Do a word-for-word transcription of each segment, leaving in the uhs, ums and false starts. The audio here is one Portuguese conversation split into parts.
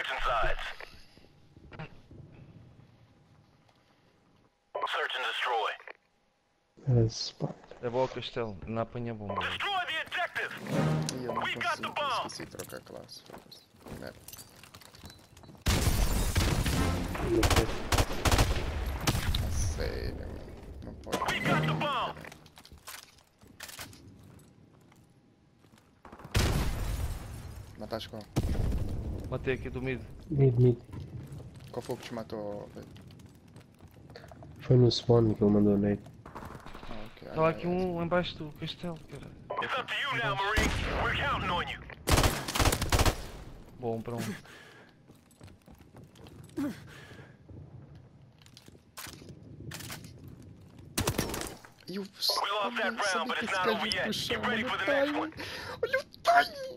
Switching sides. Search and destroy. Era spy. É bom o castelo, não apanha bomba. Destroy the objective. Ih, eu não We got the consigo, bomb. esqueci de trocar a classe. foda-se. Merda. A sério, mano. Não pode. We got the bomb. Mataste qual? Matei aqui do mid. Mid, mid. Qual foi o que te matou, velho? Foi no spawn que ele mandou nade. Ah, ok. Estava Ai, aqui ai, um embaixo do castelo, cara. It's up to you now, Marine. We're counting on you. Bom para um. E eu We lost that sabia round, but que it's esse not gajo over ia yet. puxar, Get ready mano, for o the next timing. one. Olha o timing!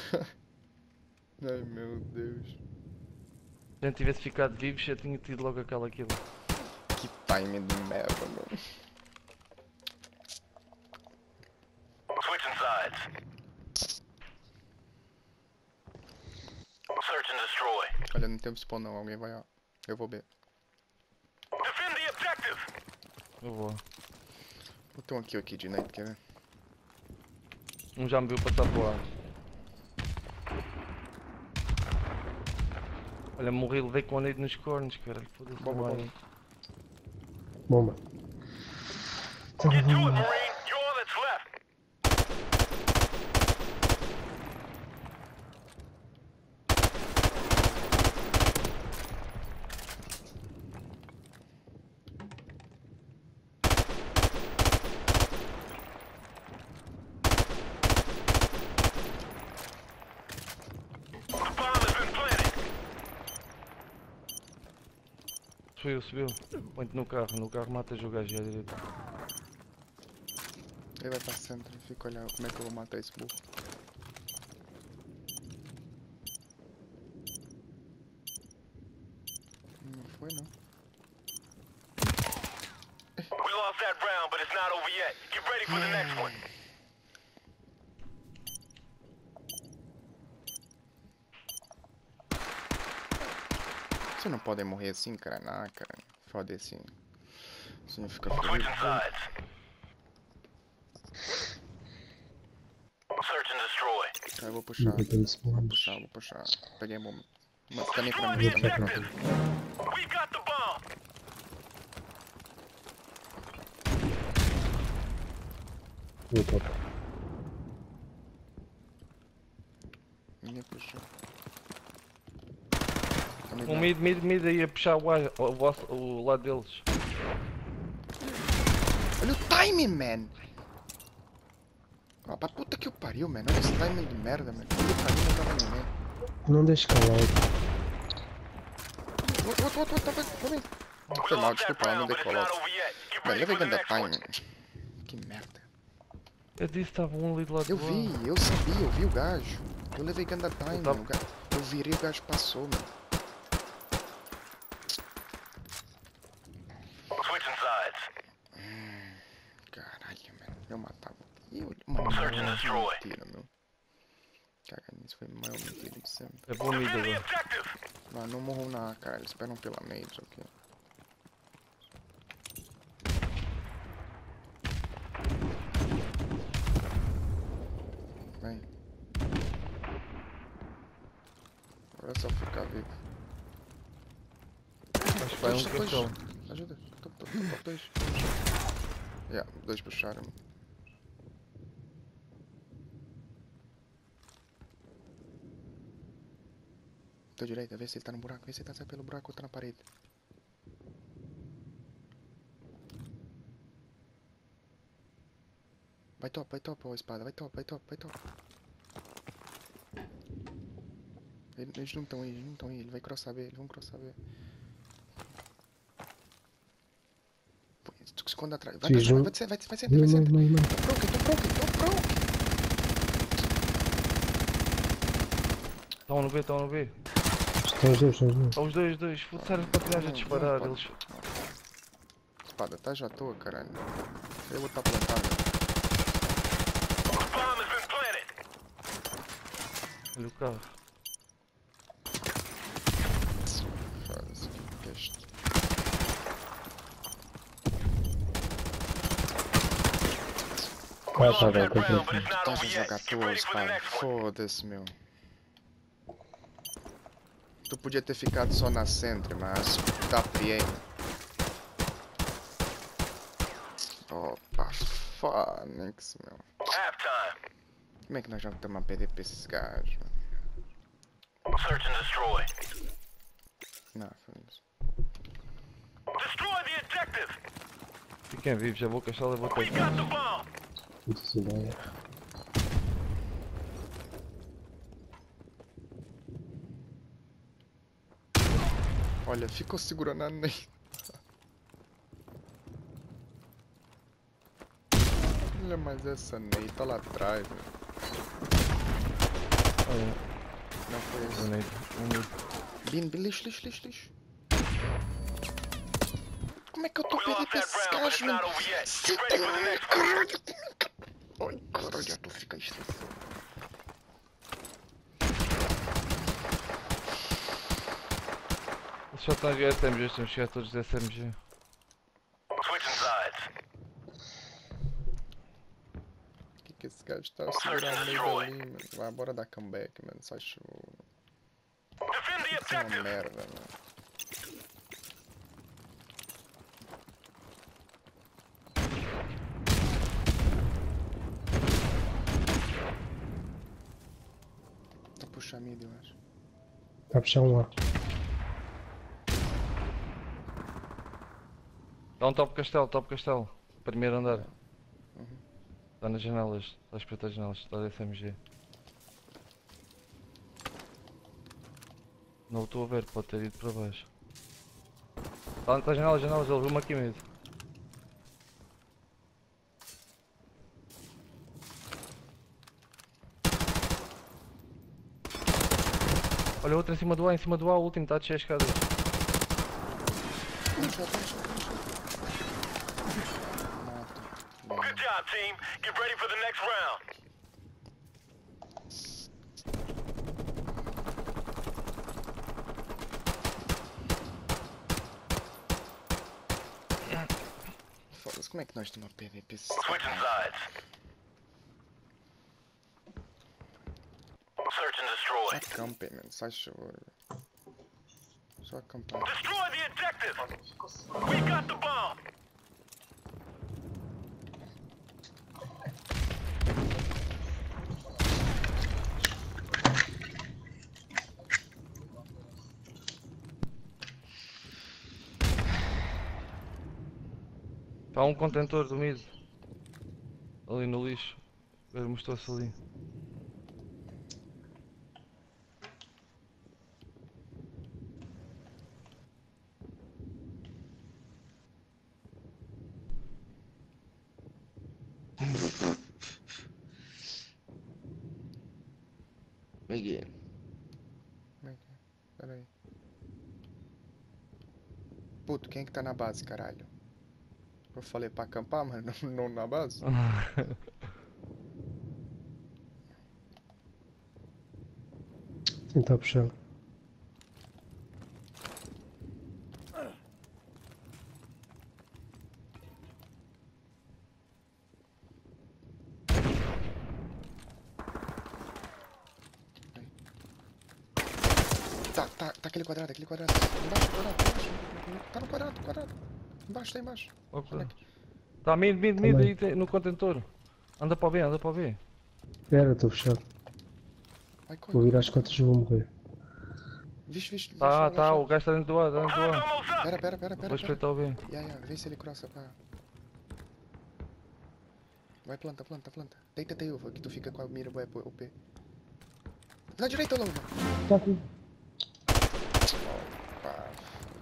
Ai meu Deus. Se a gente tivesse ficado vivos, já tinha tido logo aquela kill. Que timing de merda, mano. Switching sides. Search and destroy. Olha, não tem spawn não, alguém vai, ó. Eu vou B. Defend the objective. Eu vou. Vou ter um kill aqui de night, quer ver? Um já me viu passar para o ar. Olha, morri, levei com a nade nos cornos, cara. Foda-se. Bomba, não bomba. vai. Bomba. Get to it, Marine. You're all that's left. The bomb has been planted. Subiu, subiu. Põe-te no carro, no carro matas o gajo à direita. Ele vai pra centro, fica olhando como é que eu vou matar esse burro. Não foi não. We lost that round, but it's not over yet. Get ready for the next one. Vocês não podem morrer assim, cara. Não, cara. Foda assim. Assim fica feliz. Switching sides. Search and destroy. Ah, eu vou puxar. Nunca tem spawn. Vou puxar, vou puxar. Peguei a bomba. Mas também pra Destroy mim. the objective. We got the bomb. No top. Ninguém puxou. Também Um dá. mid, mid, mid aí a puxar o, ar- o, vosso- o lado deles. Olha o timing, man! Ó, pra puta que o pariu, man. Olha esse timing de merda, man. Olha o timing, não tava ninguém. Não deixa calar. Outro, outro, outro, outro, outro, também. We Foi mal, lost that desculpa, eu não round, dei but it's call not out. over yet. Get Mano, ready levei for the ganda next one. timing. Que merda. Eu disse que estava um ali do lado Eu do vi, lado. eu sabia, eu vi o gajo. Eu levei ganda timing, tava- o gajo. Eu virei, o gajo passou, mano. Switching sides. Caralho, mano. Eu matava. E eu, mano, Search and não, destroy. mentira, meu. Caga nisso, foi maior mentira de sempre. É bom mid Defend the agora. objective. Não, não morram na cara, eles esperam pela nade, ok? Vem. Agora é só ficar vivo. Acho que vai um Dois, dois. castelo. Ajuda. Top, top, top, top, dois. Yeah, dois puxaram. Tua direita, vê se ele tá no buraco, vê se ele tá saindo pelo buraco ou tá na parede. Vai top, vai top, ó, espada, vai top, vai top, vai top. Eles, eles não estão aí, eles não estão aí, ele vai crossar B, eles vão crossar B. Pô, tu se esconde atrás, vai Sim, pra cima, João. vai, vai, vai, vai, Não, vai, não, vai, não, não. Tô broke, tô broke, tô broke. Estão no B, estão no B. Estão os dois, estão os dois. Estão os dois, dois. Serve para tirar a disparar. Não, Eles... Espada, tá já à toa, caralho. Eu vou estar plantado. The bomb has been planted. Olha o carro. We Ah, lost tá bem, that round, but completamente. it's not Estás a over yet. jogar Get ready todos, for the pai. next one. Foda-se, meu. Tu podia ter ficado só na centro, mas dá P A. Opa, Fónix, meu. Halftime. Como é que nós já estamos a perder pra esses gajos, meu? Search and destroy. Não, Fónix. Destroy the objective. Fiquem vivos, já vou castá-la, vou We castá-la. got the bomb. Muitas ideias. Olha, ficou segurando a Ney. Olha, mas essa Ney tá lá atrás, meu. Olha, Não foi esse. granade. Um Bin, bin, lixo, lixo, lixo, lixo. Como é que eu tô We perdendo lost pra that esses round, but gajos, it's mano? not over yet. Get ready for the next one. Ai, caralho, já tô ficando estressado. Eles só estão a jogar S M Gs, temos que chegar todos de S M G. Switching sides. O que que esse gajo tá segurando no meio dali, mano? Vai, bora dar comeback, mano. Só show. Defend the Isso é uma objective. merda, mano. Tô puxando mid, eu acho. Tá a puxar um lá. Dá um top castelo, top castelo. Primeiro andar. Uhum. Está nas janelas, está a espreitar as janelas, está a S M G. Não o estou a ver, pode ter ido para baixo. Está nas janelas, janelas, ele viu-me aqui mesmo. Olha outro em cima do A, em cima do A, o último está a descer as escadas. Um shot, um shot, um shot. Mata. Good job, team. Get ready for the next round. Foda-se, como é que nós estamos a perder pra esses Switching gajos? sides. Search and destroy. Acampem, mano. Sai favor. Só acampar. Destroy the objective. We got the bomb. Está um contentor do mid. Ali no lixo. Ele mostrou-se ali. Peguei. Como é que é? Pera aí. Puto, quem é que tá na base, caralho? Eu falei pra acampar, mas não, não na base? Sim, tá a puxar. Tá, tá, tá aquele quadrado, aquele quadrado. Embaixo, quadrado, embaixo. Tá no quadrado, quadrado. Embaixo, tá embaixo. Ok. Tá mid, mid, mid aí tem- no contentor. Anda para o B, anda para o B. Espera, estou fechado. Vai, corre. Vou vir às quantas e vou morrer. Vixe, vixe. Tá, vixe, tá, vixe. o gajo está dentro do A, está dentro do Time's A. almost up. Pera, pera, pera, pera. Vou espreitar o B. Ya, ya, vê se ele crossa pra... Vai, planta, planta, planta. Deita-te aí, uva, que tu fica com a mira, vai pro O P. Na direita, Lomba. Tá aqui. Opa.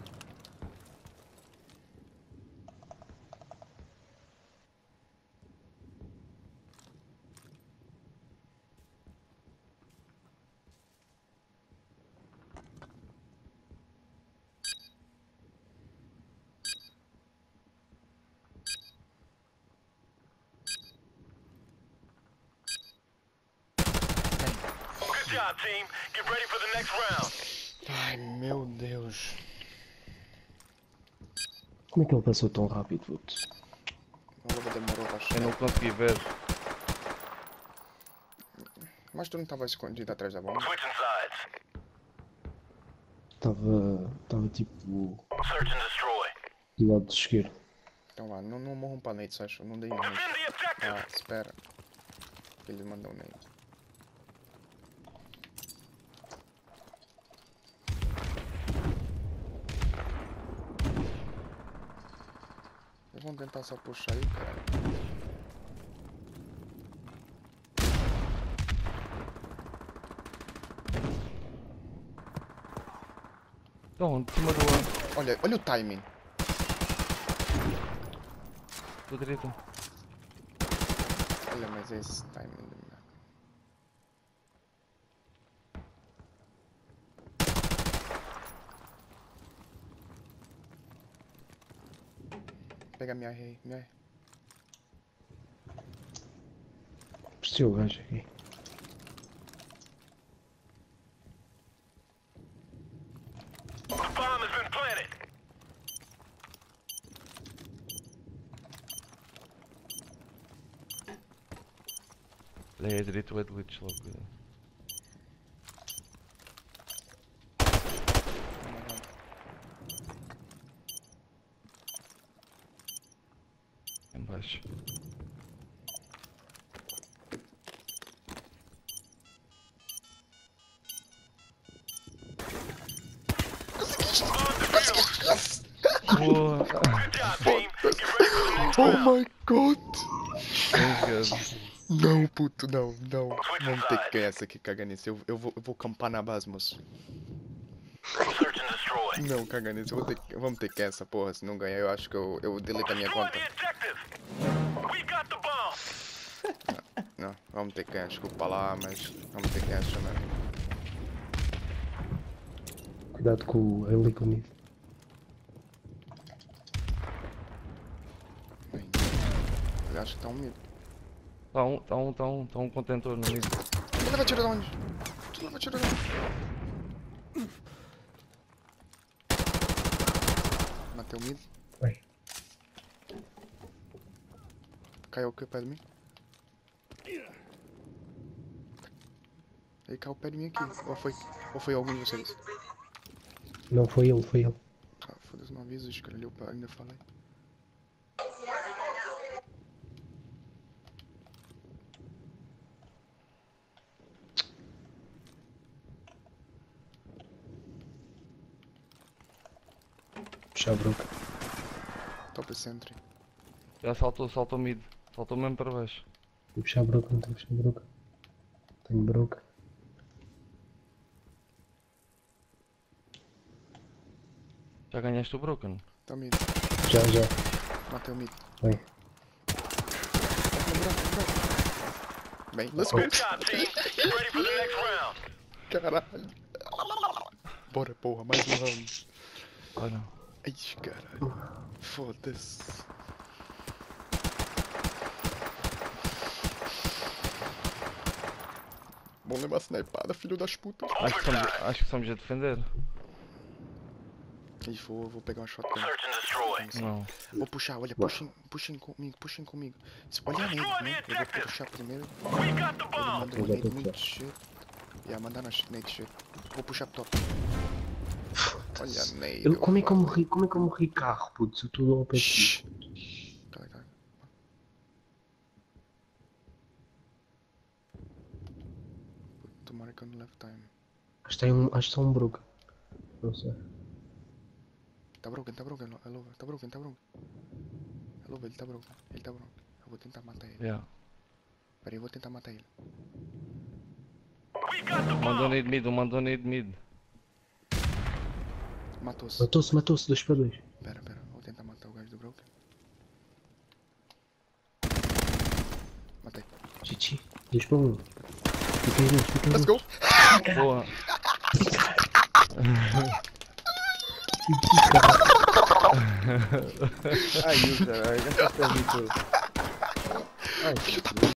Good job, team. Get ready for the next round. Ai, meu Deus. Como é que ele passou tão rápido, puto? O Lomba demorou pra Eu chegar. não consegui ver. Mas tu não estava escondido atrás da bomba? Switching sides. Estava. Estava tipo. Search and destroy. Do lado esquerdo. Então vá, não, não morram para nades, acho. Não dei nades. Defend the objective. Ah, espera. Ele mandou nades. Eles vão tentar só puxar aí, cara. Então, de cima do ar. Olha, olha o timing. Da direita. Olha, mas esse timing de merda. Pega minha rei, minha rei. Preciso o gajo aqui. The bomb has been planted. Olha aí, a direita vai de glitch logo. Cuidado. Em baixo. Boa! Good job, team. Get ready for the next Oh round. my god! Thank Não, puto, não, não. Switch Vamos ter que sides. ganhar essa aqui, caganice. Eu, eu, vou, eu vou campar na base, moço. Search and destroy. Não, caganice, eu vou ter que, vamos ter que ganhar essa porra. Se não ganhar, eu acho que eu, eu deleto a minha Destroy conta. the objective. We got the bomb. Não, vamos ter que ganhar. Desculpa lá, mas vamos ter que ganhar essa merda. Cuidado com o ali comigo. Bem, eu acho que tá um medo. Tá um, tá um, tá um, tá um contentor no meio. Tu leva tiro de onde? Tu leva tiro de onde? Matei o mid. Vai. Caiu o que perto de mim? Ele caiu perto de mim aqui. Ou foi, ou foi algum de vocês? Não foi ele, foi ele. Ah, foda-se, não avisa, escreveu para ainda falei. Puxa a broca. Top Sentry. Já saltou, saltou mid. Saltou mesmo para baixo. Vou puxar a broca, não tenho que puxar a broca. Tenho broca. Já ganhaste o Broken. Tá mid. Já, já. Matei o mid. Vai. Bem, let's go. Good job, team. Get ready for the next round. Caralho. Bora, porra, mais um round. Olha. Ai, caralho. Foda-se. Bom levar snipada, filho das putas. Acho que estamos, acho que estamos a defender. Ih, vou, vou pegar uma shotgun. Search and destroy. Não. Vou puxar, olha, puxem, puxem comigo, puxem comigo. Se olhar nele, né? Eu vou puxar primeiro. We got the Ele bomb. manda Eu um já nade tô muito aqui, shit. E a mandar na nade shit. Vou puxar pro top. Olha a nade. Eu, como é que eu morri? Como é que eu morri carro, puto? Se eu estou ao pé de ti. Shhh. Cala, cala. Tomara que eu não leve time. Acho que tem um. Acho que só um broca. Não sei. Tá broken, tá broken, é Lova, tá broken, tá broken. É Lova, ele tá broken, ele tá broken. Eu vou tentar matar ele. Yeah. Pera aí, eu vou tentar matar ele. We got the Mandou bomb. nade mid, um mandou nade mid. Matou-se. Matou-se, matou-se, dois para dois. Pera, pera, vou tentar matar o gajo do broken. Matei. Chichi, dois para um. Fica aí, dois, fica aí. Let's dois. go! Boa. Ai, caralho, já está muito. Ai,